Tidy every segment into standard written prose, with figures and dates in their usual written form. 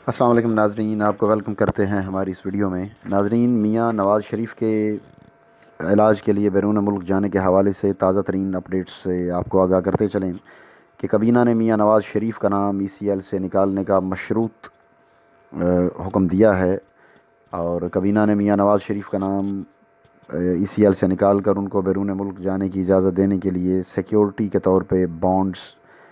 السلام علیکم ناظرین، آپ کو ویلکم کرتے ہیں ہماری اس ویڈیو میں۔ ناظرین، میاں نواز شریف کے علاج کے لیے بیرون ملک جانے کے حوالے سے تازہ ترین اپڈیٹس سے آپ کو آگاہ کرتے چلیں کہ کابینہ نے میاں نواز شریف کا نام ECL سے نکالنے کا مشروط حکم دیا ہے، اور کابینہ نے میاں نواز شریف کا نام ECL سے نکال کر ان کو بیرون ملک جانے کی اجازت دینے کے لیے سیکیورٹی کے طور پہ بانڈز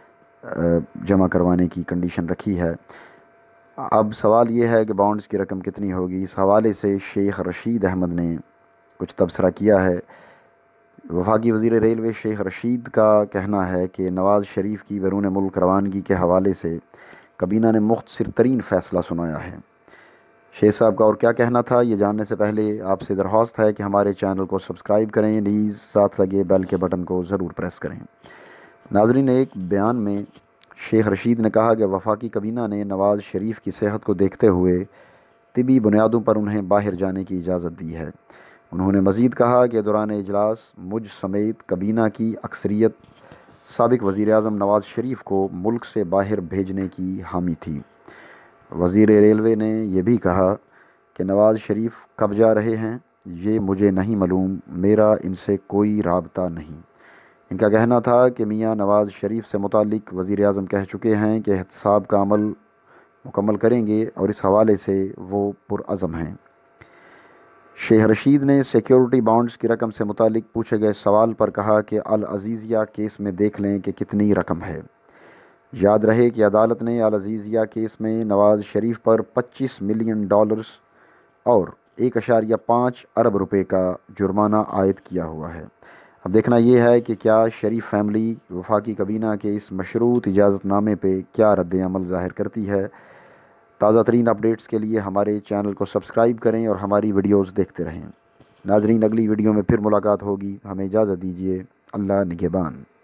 جمع کروانے کی کنڈیشن رکھی ہے۔ اب سوال یہ ہے کہ بانڈز کی رقم کتنی ہوگی۔ اس حوالے سے شیخ رشید احمد نے کچھ تبصرہ کیا ہے۔ وفاقی وزیر ریلوے شیخ رشید کا کہنا ہے کہ نواز شریف کی بیرون ملک روانگی کے حوالے سے کابینہ نے مختصر ترین فیصلہ سنایا ہے۔ شیخ صاحب کا اور کیا کہنا تھا، یہ جاننے سے پہلے آپ سے درخواست ہے کہ ہمارے چینل کو سبسکرائب کریں، نیز ساتھ لگے بیل کے بٹن کو ضرور پریس کریں۔ ناظرین، ایک بیان میں شیخ رشید نے کہا کہ وفاقی کابینہ نے نواز شریف کی صحت کو دیکھتے ہوئے طبی بنیادوں پر انہیں باہر جانے کی اجازت دی ہے۔ انہوں نے مزید کہا کہ دوران اجلاس مجھ سمیت کابینہ کی اکثریت سابق وزیر اعظم نواز شریف کو ملک سے باہر بھیجنے کی حامی تھی۔ وزیر ریلوے نے یہ بھی کہا کہ نواز شریف کب جا رہے ہیں یہ مجھے نہیں معلوم، میرا ان سے کوئی رابطہ نہیں۔ ان کا کہنا تھا کہ میاں نواز شریف سے متعلق وزیر اعظم کہہ چکے ہیں کہ احتساب کا عمل مکمل کریں گے، اور اس حوالے سے وہ پرعزم ہیں۔ شیخ رشید نے سیکیورٹی بانڈز کی رقم سے متعلق پوچھے گئے سوال پر کہا کہ العزیزیہ کیس میں دیکھ لیں کہ کتنی رقم ہے۔ یاد رہے کہ عدالت نے العزیزیہ کیس میں نواز شریف پر $25 ملین اور 1.5 ارب روپے کا جرمانہ عائد کیا ہوا ہے۔ اب دیکھنا یہ ہے کہ کیا شریف فیملی وفاقی کابینہ کے اس مشروط اجازت نامے پہ کیا رد عمل ظاہر کرتی ہے۔ تازہ ترین اپڈیٹس کے لیے ہمارے چینل کو سبسکرائب کریں اور ہماری ویڈیوز دیکھتے رہیں۔ ناظرین، اگلی ویڈیو میں پھر ملاقات ہوگی، ہمیں اجازت دیجیے۔ اللہ نگہبان۔